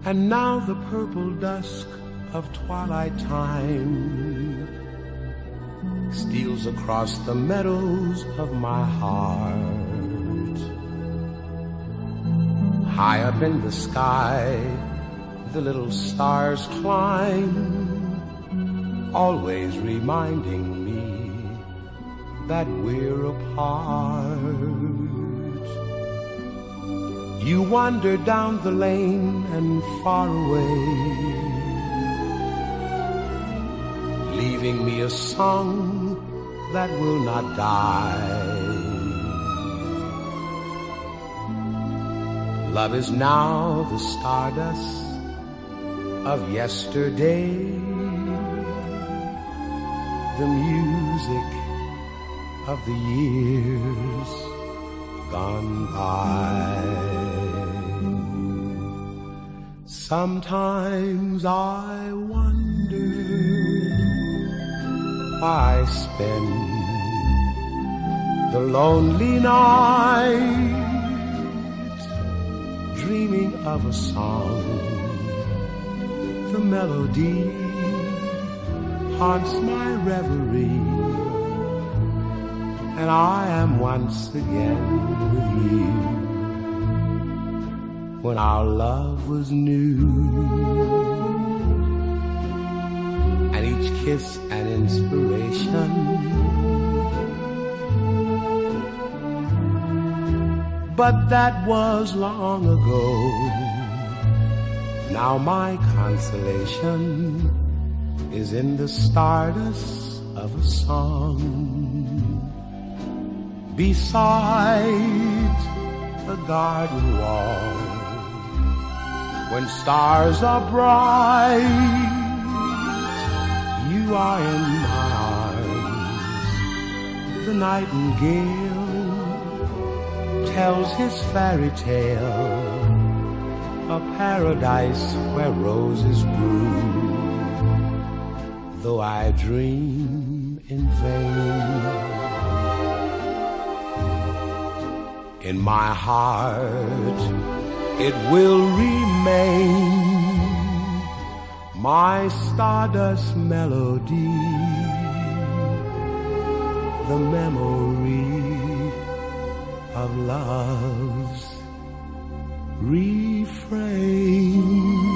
And now the purple dusk of twilight time steals across the meadows of my heart. High up in the sky, the little stars climb, always reminding me that we're apart. You wander down the lane and far away, leaving me a song that will not die. Love is now the stardust of yesterday, the music of the years gone by. Sometimes I wonder why I spend the lonely night dreaming of a song. The melody haunts my reverie, and I am once again with you when our love was new, and each kiss an inspiration. But that was long ago. Now my consolation is in the stardust of a song beside the garden wall. When stars are bright, you are in my arms. The nightingale tells his fairy tale, a paradise where roses grew. Though I dream in vain, in my heart it will remain, my stardust melody, the memory of love's refrain.